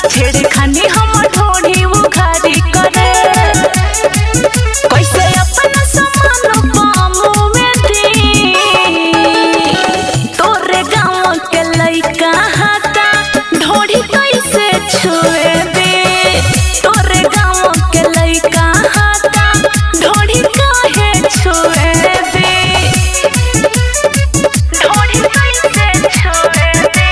छेड़े खानी हम ढोढ़ी उखारी करे कैसे अपना सामान पामू में दी तोरे गाँव के लइका हाथा ढोढ़ी कैसे छुए दे तोरे गाँव के लइका हाथा ढोढ़ी काहे छुए दे ढोढ़ी कैसे छुए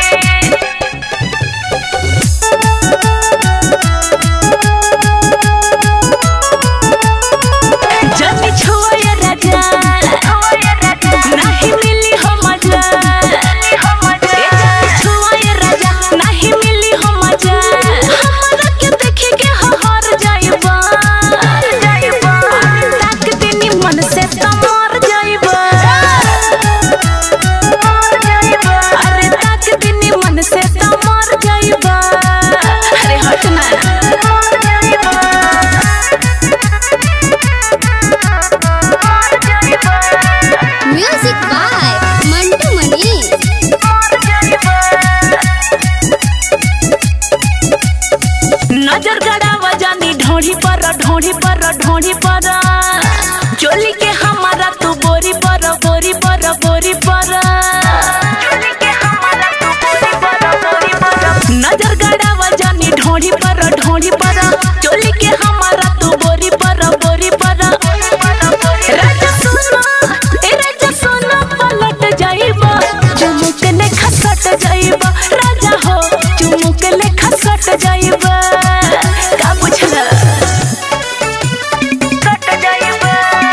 नजर गड़ावा जानी ढोढ़ी पर चोली के हमारा तू बोरी पर चोली के हमारा तू बोरी पर नजर गड़ावा जानी ढोढ़ी पर चोली के हमारा तू बोरी पर राजा सुनो पलट जाइबा चुमुक ले खसट जाइबा राजा हो चुमुक ले खसट जाइबा का बुझला कट जाइबा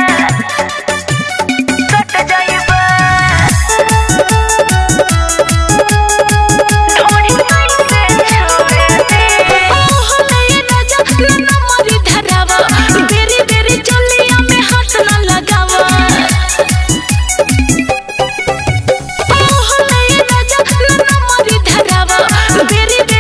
ढोढ़ी कैसे छुए दे ओहो नये राजा ना मरी धरावा बेरी चोलिया में हाथ ना लगावा ओहो नये राजा ना मरी धरावा बेरी